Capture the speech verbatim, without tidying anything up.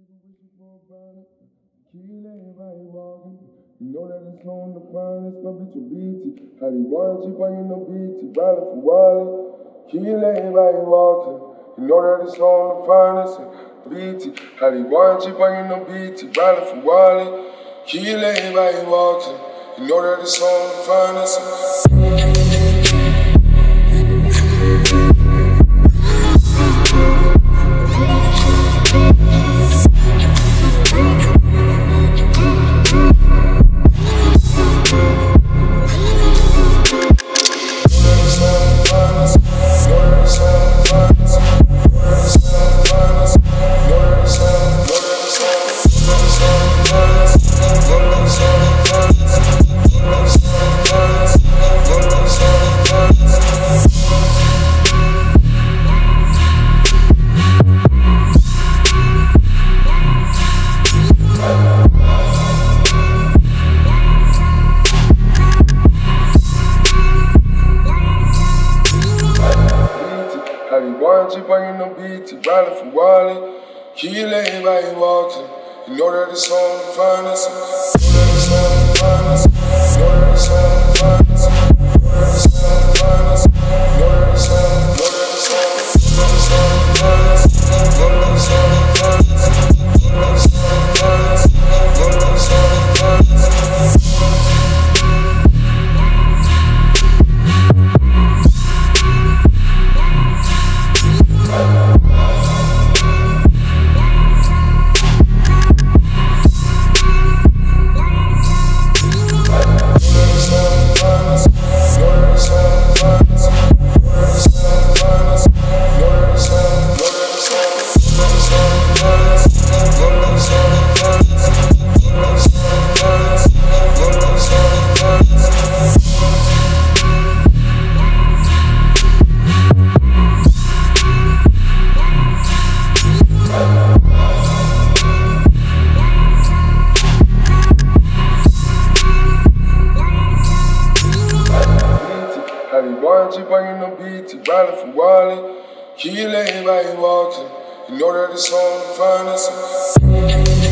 Everybody walking. You know that it's on the finest, but bitch, you beat it. How they want you, but you know beat it. Riding for Wally. Kill everybody walking. You know that it's on the finest, beat it. How they want you, but you know beat it. Riding for Wally. Kill everybody walking. You know that it's on the finest. Bringing them beats, riding for Wally. Kill everybody walking. You know that it's on the finest. You know that it's on the finest. You know that it's on the finest. You know that it's on the finest. You know that it's on the finest. You know that it's on the finest. You know that it's on the finest. You know that it's on the finest. You know that it's on the finest. Bringing them beats, riding for Wally. Kill everybody walking. You know that it's on the finest.